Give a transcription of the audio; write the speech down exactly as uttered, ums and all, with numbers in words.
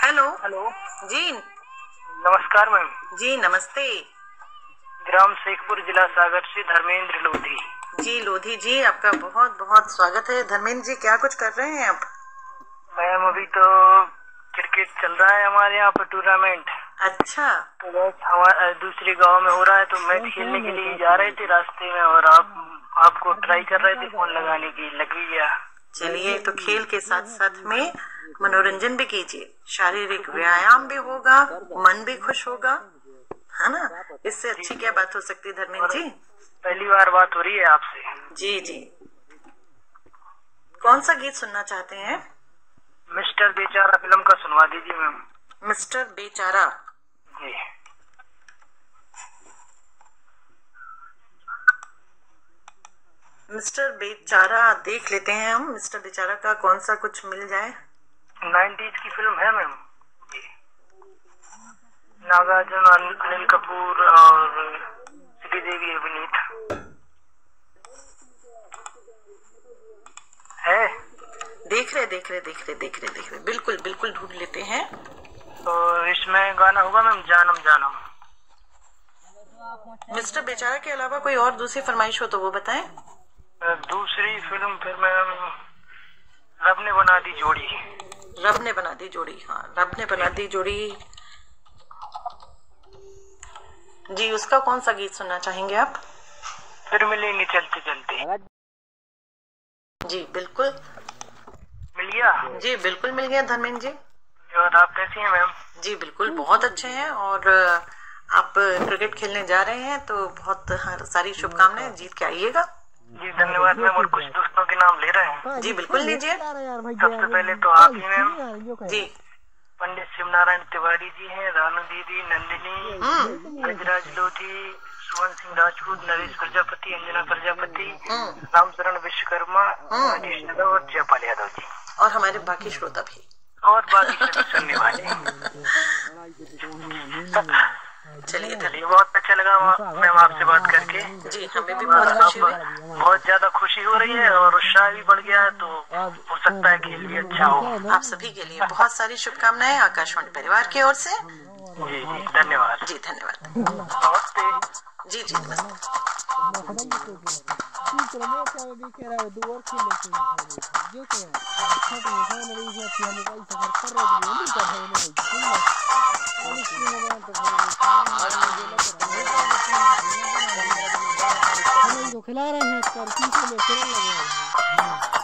Hello. Hello जी नमस्कार ma'am. जी नमस्ते। ग्राम शेखपुर, जिला सागर से धर्मेंद्र लोधी। जी लोधी जी, आपका बहुत बहुत स्वागत है। धर्मेंद्र जी, क्या कुछ कर रहे हैं आप? मैम अभी तो क्रिकेट चल रहा है हमारे यहाँ पर टूर्नामेंट। अच्छा। तो बस हमारे दूसरे गांव में हो रहा है, तो मैच खेलने के लिए जा रहे थे रास्ते में, और आप आपको ट्राई कर रहे थे फोन लगाने की, लग ही गया। चलिए, तो खेल के साथ साथ में मनोरंजन भी कीजिए, शारीरिक व्यायाम भी होगा, मन भी खुश होगा, है ना? इससे अच्छी क्या बात हो सकती है धर्मेंद्र जी? पहली बार बात हो रही है आपसे। जी जी। कौन सा गीत सुनना चाहते हैं? मिस्टर बेचारा फिल्म का सुनवा दीजिए मैम। मिस्टर बेचारा। जी। मिस्टर बेचारा देख लेते हैं हम। मिस्टर बेचारा का कौन सा कुछ मिल जाए। नाइन्टीज की फिल्म है मैम। जी। नागार्जुन, अनिल कपूर और श्रीदेवी अभिनीत है। देख रहे देख रहे देख रहे देख रहे देख रहे बिल्कुल बिल्कुल ढूंढ लेते हैं। तो इसमें गाना होगा मैम जानम जानम। मिस्टर बेचारा के अलावा कोई और दूसरी फरमाइश हो तो वो बताएं। दूसरी फिल्म फिर मैम रब ने बना दी जोड़ी। रब ने बना दी जोड़ी। हाँ, रब ने बना दी जोड़ी। जी, उसका कौन सा गीत सुनना चाहेंगे आप? फिर मिलेंगे चलते चलते। जी बिल्कुल मिल गया। जी बिल्कुल मिल गया धर्मेंद्र जी। और आप कैसी हैं मैम? जी बिल्कुल बहुत अच्छे हैं। और आप क्रिकेट खेलने जा रहे हैं तो बहुत सारी शुभकामनाएं, जीत के आइएगा। जी धन्यवाद मैम। और कुछ दोस्तों के नाम ले रहे हैं। जी बिल्कुल लीजिए। सबसे पहले तो आप ही मैम। जी। पंडित शिवनारायण तिवारी जी हैं, रानू दीदी, नंदिनी, गजराज लोधी, सुमन सिंह राजपूत, नरेश प्रजापति, अंजना प्रजापति, रामचरण विश्वकर्मा, राजेश यादव और जयपाल यादव जी, और हमारे बाकी श्रोता भी, और बाकी सभी सुनने वाले। चलिए चलिए, बहुत अच्छा लगा मैम आपसे बात करके। जी हमें भी बहुत खुशी हुई। बहुत ज्यादा खुशी हो रही है और उत्साह भी बढ़ गया है, तो हो सकता है खेल भी अच्छा हो। आप सभी के लिए बहुत सारी शुभकामनाएं आकाशवाणी परिवार की ओर से। जी जी धन्यवाद। जी धन्यवाद। नमस्ते। जी जी नमस्ते। खिला रहे हैं।